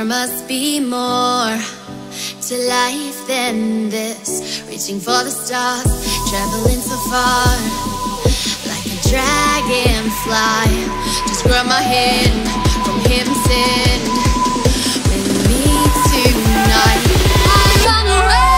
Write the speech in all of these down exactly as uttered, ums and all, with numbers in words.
must be more to life than this. Reaching for the stars, traveling so far, like a dragonfly. Just grab my hand from him, sin with me tonight. I run away.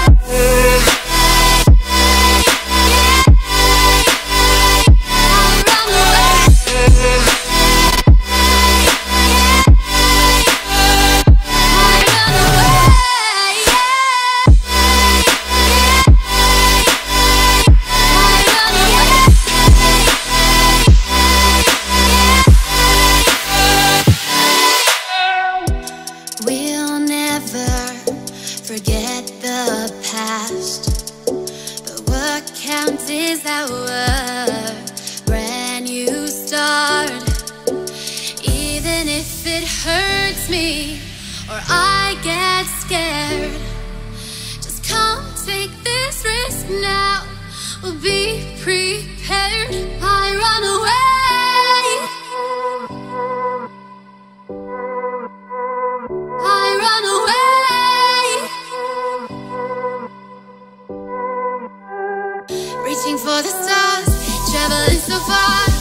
Forget the past, but what counts is our brand new start. Even if it hurts me or I get scared, just come take this risk now. We'll be prepared. I run away. Reaching for the stars, traveling so far.